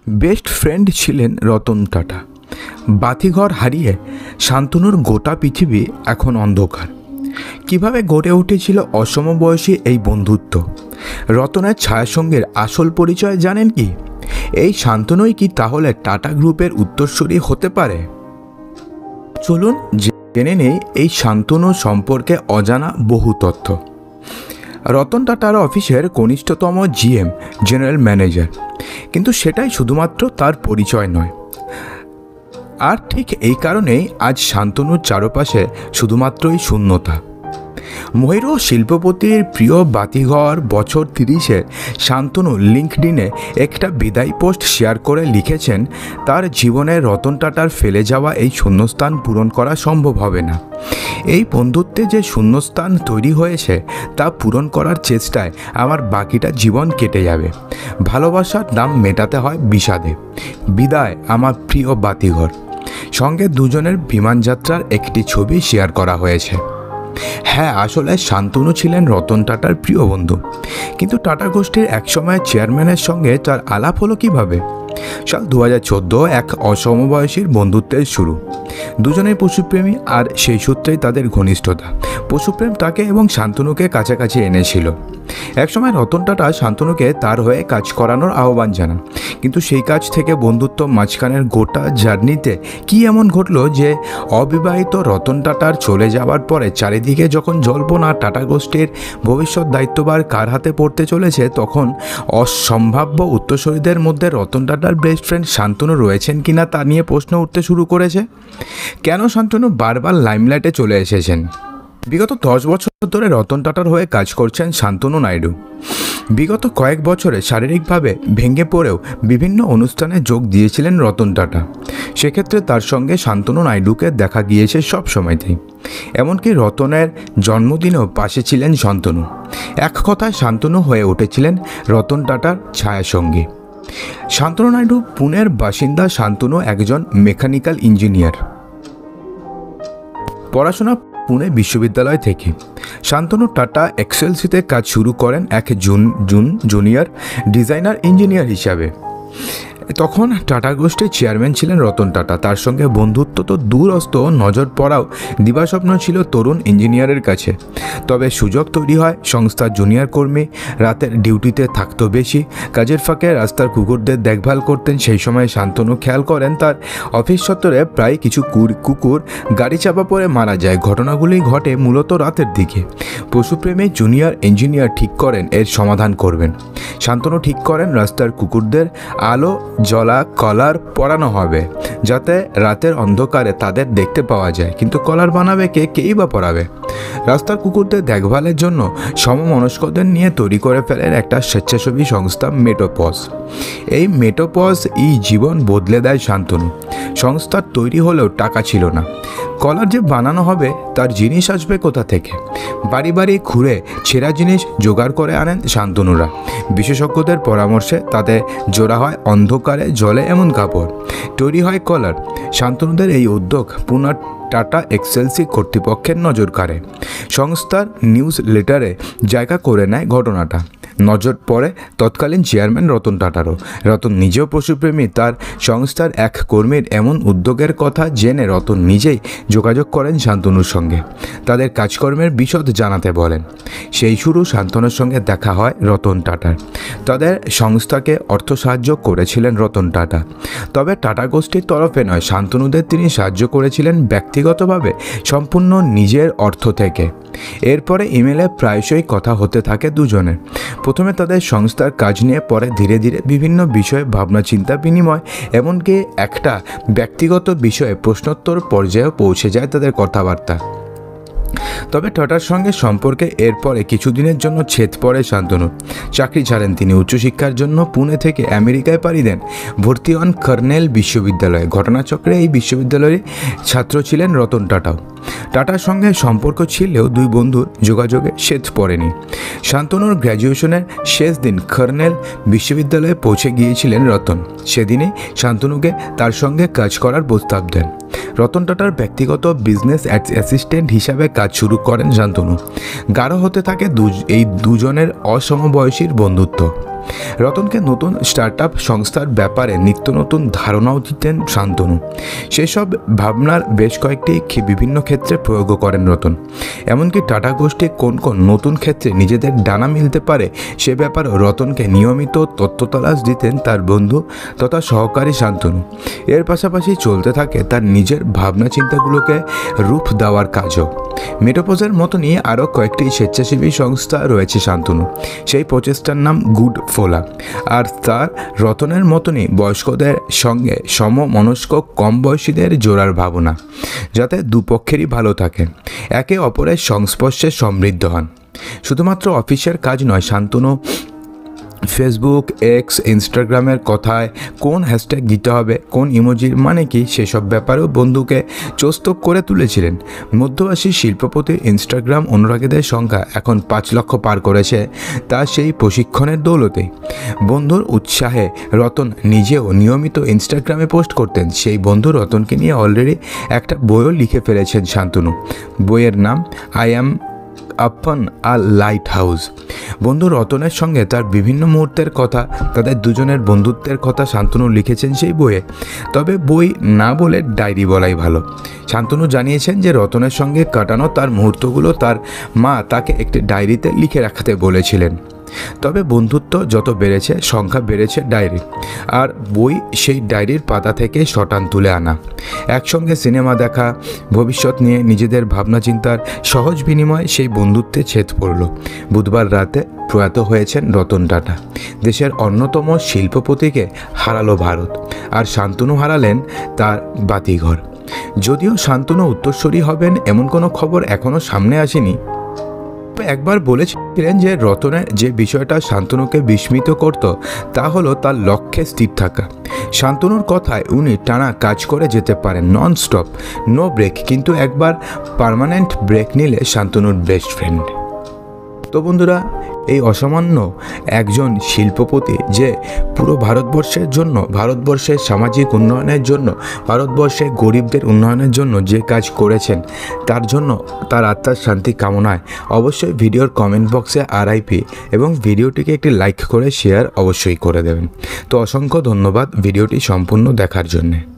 Best friend ছিলেন রতন টাটা। বাতিঘর হারিয়ে শান্তনুর গোটা পৃথিবী এখন অন্ধকার। কিভাবে গড়ে উঠেছিল অসমবয়সী এই বন্ধুত্ব? রতনের ছায়াসঙ্গীর আসল পরিচয় জানেন কি? এই শান্তনুই কি তাহলে টাটা গ্রুপের উত্তরসূরি হতে পারে? চলুন জেনে নেই এই শান্তনু সম্পর্কে অজানা বহু তথ্য। রতন টাটার অফিসের কনিষ্ঠতম জিএম, জেনারেল ম্যানেজার, কিন্তু সেটাই শুধুমাত্র তার পরিচয় নয়। আর ঠিক এই কারণেই আজ শান্তনুর চারপাশে শুধুমাত্রই শূন্যতা। মহিরু শিল্পপতির প্রিয় বাতিঘর বছর 30-এর শান্তনু লিঙ্কডিনে একটা বিদায় পোস্ট শেয়ার করে লিখেছেন, তার জীবনে রতন টাটার ফেলে যাওয়া এই শূন্যস্থান পূরণ করা সম্ভব হবে না। এই বন্ধুত্বে যে শূন্যস্থান তৈরি হয়েছে তা পূরণ করার চেষ্টায় আমার বাকিটা জীবন কেটে যাবে। ভালোবাসার দাম মেটাতে হয় বিষাদে। বিদায় আমার প্রিয় বাতিঘর। সঙ্গে দুজনের বিমানযাত্রার একটি ছবি শেয়ার করা হয়েছে। হ্যাঁ, আসলে শান্তনু ছিলেন রতন টাটার প্রিয় বন্ধু, কিন্তু টাটা গোষ্ঠীর একসময় চেয়ারম্যানের সঙ্গে তার আলাপ হলো কীভাবে? সাল 2014 এক অসমবয়সীর বন্ধুত্বের শুরু। দুজনেই পশুপ্রেমী, আর সেই সূত্রেই তাদের ঘনিষ্ঠতা। পশুপ্রেম তাকে এবং শান্তনুকে কাছাকাছি এনেছিল। একসময় রতন টাটা শান্তনুকে তার হয়ে কাজ করানোর আহ্বান জানান, কিন্তু সেই কাজ থেকে বন্ধুত্ব মাঝখানের গোটা জার্নিতে কী এমন ঘটল যে অবিবাহিত রতন টাটার চলে যাওয়ার পরে চারিদিকে যখন জল্পনা টাটা গোষ্ঠীর ভবিষ্যৎ দায়িত্বভার কার হাতে পড়তে চলেছে, তখন অসম্ভাব্য উত্তরসূরিদের মধ্যে রতন টাটার বেস্ট ফ্রেন্ড শান্তনু রয়েছেন কিনা তা নিয়ে প্রশ্ন উঠতে শুরু করেছে। কেন শান্তনু বারবার লাইমলাইটে চলে এসেছেন? বিগত 10 বছর ধরে রতন টাটার হয়ে কাজ করছেন শান্তনু নাইডু। বিগত কয়েক বছরে শারীরিকভাবে ভেঙে পড়েও বিভিন্ন অনুষ্ঠানে যোগ দিয়েছিলেন রতন টাটা। সেক্ষেত্রে তার সঙ্গে শান্তনু নাইডুকে দেখা গিয়েছে সব সময়তেই। এমনকি রতনের জন্মদিনেও পাশে ছিলেন শান্তনু। এক কথায় শান্তনু হয়ে উঠেছিলেন রতন টাটার ছায়াসঙ্গী। শান্তনু নাইডু পুনের বাসিন্দা। শান্তনু একজন মেকানিক্যাল ইঞ্জিনিয়ার। পড়াশোনা পুনে বিশ্ববিদ্যালয় থেকে। শান্তনু টাটা এক্সেলসিতে কাজ শুরু করেন এক জুনিয়র ডিজাইনার ইঞ্জিনিয়ার হিসাবে। তখন টাটা গোষ্ঠীর চেয়ারম্যান ছিলেন রতন টাটা। তার সঙ্গে বন্ধুত্ব তো দূরস্থ, নজর পড়াও দিবাস্বপ্ন ছিল তরুণ ইঞ্জিনিয়ারের কাছে। তবে সুযোগ তৈরি হয়। সংস্থার জুনিয়র কর্মী, রাতের ডিউটিতে থাকতো বেশি, কাজের ফাঁকে রাস্তার কুকুরদের দেখভাল করতেন। সেই সময় শান্তনু খেয়াল করেন তার অফিস চত্বরে প্রায় কিছু কুকুর গাড়ি চাপা পড়ে মারা যায়। ঘটনাগুলি ঘটে মূলত রাতের দিকে। পশুপ্রেমী জুনিয়র ইঞ্জিনিয়ার ঠিক করেন এর সমাধান করবেন। শান্তনু ঠিক করেন রাস্তার কুকুরদের আলো জ্বলা কলার পরানো হবে, যাতে রাতের অন্ধকারে তাদের দেখতে পাওয়া যায়। কিন্তু কলার বানাবে কে? কেই বা পরাবে? রাস্তার কুকুরদের দেখভালের জন্য সমমনস্কদের নিয়ে তৈরি করে ফেলেন একটা স্বেচ্ছাসেবী সংস্থা, মেটোপজ। এই মেটোপজ জীবন বদলে দেয় শান্তনু। সংস্থার তৈরি হলেও টাকা ছিল না। কলার যে বানানো হবে তার জিনিস আসবে কোথা থেকে? বাড়ি বাড়ি ঘুরে ছেঁড়া জিনিস জোগাড় করে আনেন শান্তনুরা। বিশেষজ্ঞদের পরামর্শে তাদের জোড়া হয় অন্ধকারে জলে এমন কাপড়, তৈরি হয় কলার। শান্তনুদের এই উদ্যোগ পুনা টাটা এক্সেলসি কর্তৃপক্ষের নজর কাড়ে। সংস্থার নিউজ লেটারে জায়গা করে নেয় ঘটনাটা। নজর পড়ে তৎকালীন চেয়ারম্যান রতন টাটারও। রতন নিজেও পশুপ্রেমী। তার সংস্থার এক কর্মীর এমন উদ্যোগের কথা জেনে রতন নিজেই যোগাযোগ করেন শান্তনুর সঙ্গে। তাদের কাজকর্মের বিশদ জানাতে বলেন। সেই শুরু শান্তনুর সঙ্গে দেখা হয় রতন টাটার। তাদের সংস্থাকে অর্থ সাহায্য করেছিলেন রতন টাটা, তবে টাটা গোষ্ঠীর তরফে নয়। শান্তনুদের তিনি সাহায্য করেছিলেন ব্যক্তিগতভাবে, সম্পূর্ণ নিজের অর্থ থেকে। এরপরে ইমেলে প্রায়শই কথা হতে থাকে দুজনের। প্রথমে তাদের সংস্থার কাজ নিয়ে, পরে ধীরে ধীরে বিভিন্ন বিষয়ে ভাবনা চিন্তা বিনিময়, এমনকি একটা ব্যক্তিগত বিষয়ে প্রশ্নোত্তর পর্যায়েও পৌঁছে যায় তাদের কথাবার্তা। তবে টাটার সঙ্গে সম্পর্কে এরপরে কিছুদিনের জন্য ছেদ পড়ে শান্তনুর। চাকরি ছাড়েন তিনি। উচ্চশিক্ষার জন্য পুনে থেকে আমেরিকায় পাড়ি দেন। ভর্তি হন কর্নেল বিশ্ববিদ্যালয়ে। ঘটনাচক্রে এই বিশ্ববিদ্যালয়ের ছাত্র ছিলেন রতন টাটাও। টাটার সঙ্গে সম্পর্ক ছিলেও দুই বন্ধুর যোগাযোগে ছেদ পড়েনি। শান্তনুর গ্র্যাজুয়েশনের শেষ দিন কর্নেল বিশ্ববিদ্যালয়ে পৌঁছে গিয়েছিলেন রতন। সেদিনই শান্তনুকে তার সঙ্গে কাজ করার প্রস্তাব দেন। রতন টাটার ব্যক্তিগত বিজনেস অ্যাসিস্ট্যান্ট হিসাবে কাজ শুরু করেন শান্তনু। গাঢ় হতে থাকে এই দুজনের অসমবয়সীর বন্ধুত্ব। রতনকে নতুন স্টার্টআপ সংস্থার ব্যাপারে নিত্য নতুন ধারণাও দিতেন শান্তনু। সেসব ভাবনার বেশ কয়েকটি বিভিন্ন ক্ষেত্রে প্রয়োগও করেন রতন। এমনকি টাটা গোষ্ঠী কোন কোন নতুন ক্ষেত্রে নিজেদের ডানা মিলতে পারে সে ব্যাপারে রতনকে নিয়মিত তথ্য তালাশ দিতেন তার বন্ধু তথা সহকারী শান্তনু। এর পাশাপাশি চলতে থাকে তার নিজের ভাবনা চিন্তাগুলোকে রূপ দেওয়ার কাজও। মেটোপোজের মতনই আরও কয়েকটি স্বেচ্ছাসেবী সংস্থা রয়েছে শান্তনু। সেই প্রচেষ্টার নাম গুড ফোলা। আর তার রতনের মতনই বয়স্কদের সঙ্গে সমমনস্ক কম বয়সীদের জোড়ার ভাবনা, যাতে দুপক্ষেরই ভালো থাকে, একে অপরের সংস্পর্শে সমৃদ্ধ হন। শুধুমাত্র অফিসের কাজ নয়, শান্তনু ফেসবুক, এক্স, ইনস্টাগ্রামের কথায় কোন হ্যাশট্যাগ দিতে হবে, কোন ইমোজির মানে কি, সেসব ব্যাপারেও বন্ধুকে চোস্তক করে তুলেছিলেন। মধ্যবয়সী শিল্পপতির ইনস্টাগ্রাম অনুরাগীদের সংখ্যা এখন 5 লক্ষ পার করেছে, তা সেই প্রশিক্ষণের দৌলতেই। বন্ধুর উৎসাহে রতন নিজেও নিয়মিত ইনস্টাগ্রামে পোস্ট করতেন। সেই বন্ধু রতনকে নিয়ে অলরেডি একটা বইও লিখে ফেলেছেন শান্তনু। বইয়ের নাম আই অ্যাম আপন আ লাইট হাউস। বন্ধু রতনের সঙ্গে তার বিভিন্ন মুহূর্তের কথা, তাদের দুজনের বন্ধুত্বের কথা শান্তনু লিখেছেন সেই বইয়ে। তবে বই না বলে ডায়েরি বলাই ভালো। শান্তনু জানিয়েছেন যে রতনের সঙ্গে কাটানো তার মুহূর্তগুলো তার মা তাকে একটি ডায়েরিতে লিখে রাখতে বলেছিলেন। তবে বন্ধুত্ব যত বেড়েছে, সংখ্যা বেড়েছে ডায়েরি, আর বই সেই ডায়েরির পাতা থেকে শটান তুলে আনা। একসঙ্গে সিনেমা দেখা, ভবিষ্যৎ নিয়ে নিজেদের ভাবনা চিন্তার সহজ বিনিময়ে সেই বন্ধুত্বে ছেদ পড়ল। বুধবার রাতে প্রয়াত হয়েছেন রতন টাটা। দেশের অন্যতম শিল্পপতিকে হারালো ভারত, আর শান্তনু হারালেন তার বাতিঘর। যদিও শান্তনু উত্তরসূরি হবেন এমন কোনো খবর এখনও সামনে আসেনি। একবার বলেছিলেন যে রতনের যে বিষয়টা শান্তনুকে বিস্মিত করত তা হলো তার লক্ষ্যে স্থির থাকা। শান্তনুর কথায় উনি টানা কাজ করে যেতে পারেন, নন স্টপ, নো ব্রেক, কিন্তু একবার পার্মানেন্ট ব্রেক নিলে শান্তনুর বেস্ট ফ্রেন্ড। তো বন্ধুরা, এই অসামান্য একজন শিল্পপতি যে পুরো ভারতবর্ষের জন্য, ভারতবর্ষের সামাজিক উন্নয়নের জন্য, ভারতবর্ষের গরিবদের উন্নয়নের জন্য যে কাজ করেছেন, তার জন্য তার আত্মার শান্তি কামনায় অবশ্যই ভিডিওর কমেন্ট বক্সে RIP এবং ভিডিওটিকে একটি লাইক করে শেয়ার অবশ্যই করে দেবেন। তো অসংখ্য ধন্যবাদ ভিডিওটি সম্পূর্ণ দেখার জন্যে।